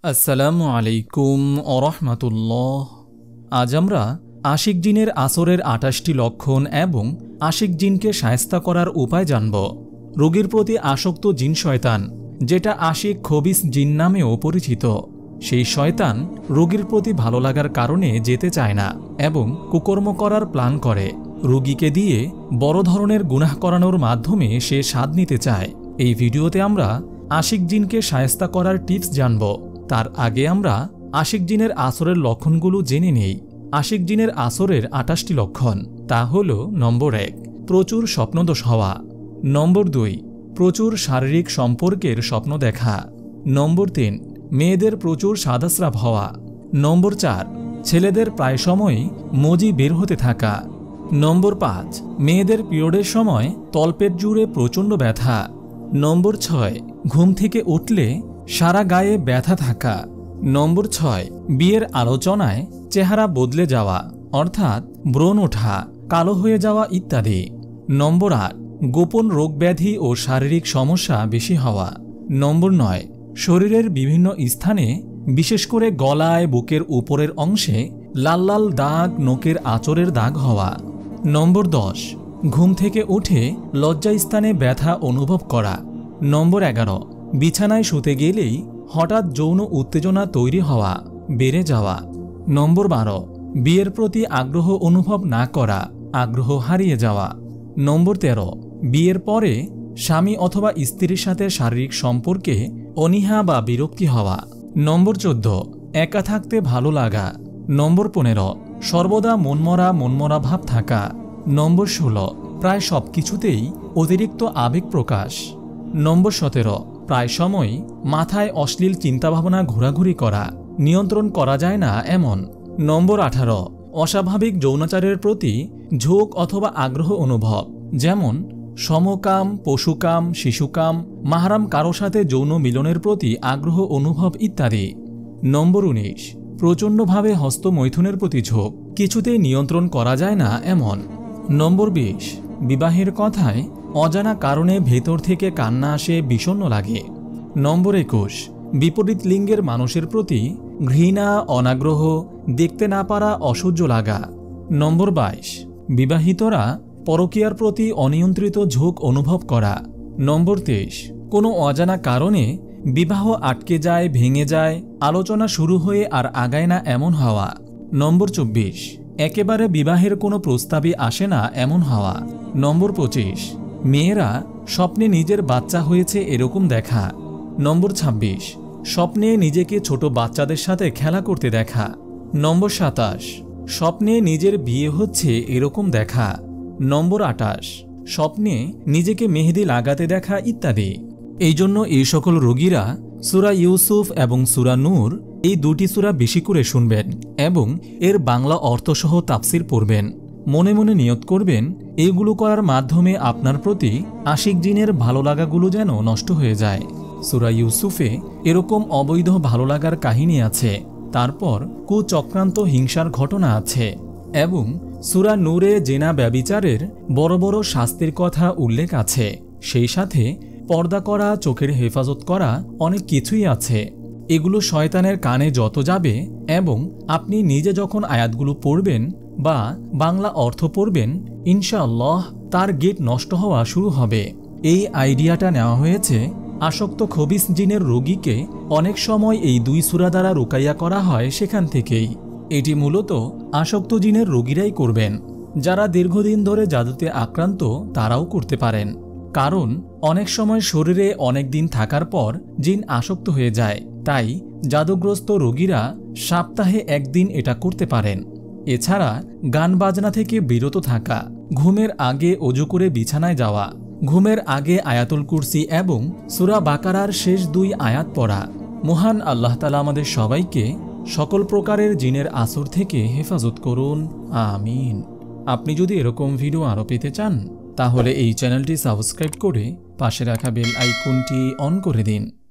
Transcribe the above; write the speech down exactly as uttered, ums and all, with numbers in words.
আসসালামু আলাইকুম ওয়া রাহমাতুল্লাহ। আজ আমরা আশিক জিনের আসরের আটাশটি লক্ষণ এবং আশিক জিনকে শায়েস্তা করার উপায় জানব। রোগীর প্রতি আসক্ত জিন শয়তান, যেটা আশিক খবিস জিন নামেও পরিচিত, সেই শয়তান রোগীর প্রতি ভালো লাগার কারণে যেতে চায় না এবং কুকর্ম করার প্ল্যান করে। রোগীকে দিয়ে বড় ধরনের গুনাহ করানোর মাধ্যমে সে স্বাদ নিতে চায়। এই ভিডিওতে আমরা আশিক জিনকে শায়েস্তা করার টিপস জানব। তার আগে আমরা আশিক জিনের আসরের লক্ষণগুলো জেনে নেই। আশিক জিনের আসরের আটাশটি লক্ষণ, তা হল: নম্বর এক, প্রচুর স্বপ্নদোষ হওয়া। নম্বর দুই, প্রচুর শারীরিক সম্পর্কের স্বপ্ন দেখা। নম্বর তিন, মেয়েদের প্রচুর সাদাস্রাব হওয়া। নম্বর চার, ছেলেদের প্রায় সময়ই মজি বের হতে থাকা। নম্বর পাঁচ, মেয়েদের পিরিয়ডের সময় তলপেট জুড়ে প্রচণ্ড ব্যথা। নম্বর ছয়, ঘুম থেকে উঠলে সারা গায়ে ব্যথা থাকা। নম্বর ছয়, বিয়ের আলোচনায় চেহারা বদলে যাওয়া, অর্থাৎ ব্রণ ওঠা, কালো হয়ে যাওয়া ইত্যাদি। নম্বর আট, গোপন রোগব্যাধি ও শারীরিক সমস্যা বেশি হওয়া। নম্বর নয়, শরীরের বিভিন্ন স্থানে বিশেষ করে গলায়, বুকের উপরের অংশে লাল লাল দাগ, নোকের আঁচড়ের দাগ হওয়া। নম্বর দশ, ঘুম থেকে উঠে লজ্জাস্থানে ব্যথা অনুভব করা। নম্বর এগারো, বিছানায় শুতে গেলেই হঠাৎ যৌন উত্তেজনা তৈরি হওয়া, বেড়ে যাওয়া। নম্বর বারো, বিয়ের প্রতি আগ্রহ অনুভব না করা, আগ্রহ হারিয়ে যাওয়া। নম্বর তেরো, বিয়ের পরে স্বামী অথবা স্ত্রীর সাথে শারীরিক সম্পর্কে অনীহা বা বিরক্তি হওয়া। নম্বর চোদ্দ, একা থাকতে ভালো লাগা। নম্বর পনেরো, সর্বদা মনমরা মনমরা ভাব থাকা। নম্বর ষোলো, প্রায় সব কিছুতেই অতিরিক্ত আবেগ প্রকাশ। নম্বর সতেরো, প্রায় সময় মাথায় অশ্লীল চিন্তাভাবনা ঘোরাঘুরি করা, নিয়ন্ত্রণ করা যায় না এমন। নম্বর আঠারো, অস্বাভাবিক যৌনাচারের প্রতি ঝোঁক অথবা আগ্রহ অনুভব, যেমন সমকাম, পশুকাম, শিশুকাম, মাহরাম কারো সাথে যৌন মিলনের প্রতি আগ্রহ অনুভব ইত্যাদি। নম্বর উনিশ, প্রচণ্ডভাবে হস্তমৈথুনের প্রতি ঝোঁক, কিছুতেই নিয়ন্ত্রণ করা যায় না এমন। নম্বর বিশ, বিবাহের কথায় অজানা কারণে ভেতর থেকে কান্না আসে, বিষণ্ণ লাগে। নম্বর একুশ, বিপরীত লিঙ্গের মানুষের প্রতি ঘৃণা, অনাগ্রহ, দেখতে না পারা, অসহ্য লাগা। নম্বর বাইশ, বিবাহিতরা পরকীয়ার প্রতি অনিয়ন্ত্রিত ঝোঁক অনুভব করা। নম্বর তেইশ, কোনো অজানা কারণে বিবাহ আটকে যায়, ভেঙে যায়, আলোচনা শুরু হয়ে আর আগায় না এমন হওয়া। নম্বর চব্বিশ, একেবারে বিবাহের কোনো প্রস্তাবই আসে না এমন হওয়া। নম্বর পঁচিশ, মেয়েরা স্বপ্নে নিজের বাচ্চা হয়েছে এরকম দেখা। নম্বর ছাব্বিশ, স্বপ্নে নিজেকে ছোট বাচ্চাদের সাথে খেলা করতে দেখা। নম্বর সাতাশ, স্বপ্নে নিজের বিয়ে হচ্ছে এরকম দেখা। নম্বর আটাশ, স্বপ্নে নিজেকে মেহেদি লাগাতে দেখা ইত্যাদি। এই জন্য এই সকল রোগীরা সূরা ইউসুফ এবং সূরা নূর, এই দুটি সূরা বেশি করে শুনবেন এবং এর বাংলা অর্থসহ তাফসির পড়বেন। মনে মনে নিয়ত করবেন, এইগুলো করার মাধ্যমে আপনার প্রতি আশিক জিনের ভালো লাগাগুলো যেন নষ্ট হয়ে যায়। সূরা ইউসুফে এরকম অবৈধ ভালো লাগার কাহিনী আছে, তারপর কুচক্রান্ত হিংসার ঘটনা আছে এবং সূরা নূরে জেনা ব্যভিচারের বড় বড় শাস্তির কথা উল্লেখ আছে। সেই সাথে পর্দা করা, চোখের হেফাজত করা, অনেক কিছুই আছে। এগুলো শয়তানের কানে যত যাবে এবং আপনি নিজে যখন আয়াতগুলো পড়বেন বা বাংলা অর্থ পড়বেন, ইনশাআল্লাহ তার গেট নষ্ট হওয়া শুরু হবে। এই আইডিয়াটা নেওয়া হয়েছে আসক্ত খবিস জিনের রোগীকে অনেক সময় এই দুই সূরা দ্বারা রুকাইয়া করা হয়, সেখান থেকেই। এটি মূলত আসক্ত জিনের রোগীরাই করবেন। যারা দীর্ঘদিন ধরে জাদুতে আক্রান্ত তারাও করতে পারেন, কারণ অনেক সময় শরীরে অনেক দিন থাকার পর জিন আসক্ত হয়ে যায়। তাই জাদুগ্রস্ত রোগীরা সপ্তাহে একদিন এটা করতে পারেন। এছাড়া গান বাজনা থেকে বিরত থাকা, ঘুমের আগে অজু করে বিছানায় যাওয়া, ঘুমের আগে আয়াতুল কুরসি এবং সূরা বাকারার শেষ দুই আয়াত পড়া। মহান আল্লাহ তাআলা আমাদের সবাইকে সকল প্রকারের জিনের আসর থেকে হেফাজত করুন, আমিন। আপনি যদি এরকম ভিডিও আরও পেতে চান তাহলে এই চ্যানেলটি সাবস্ক্রাইব করে পাশে রাখা বেল আইকনটি অন করে দিন।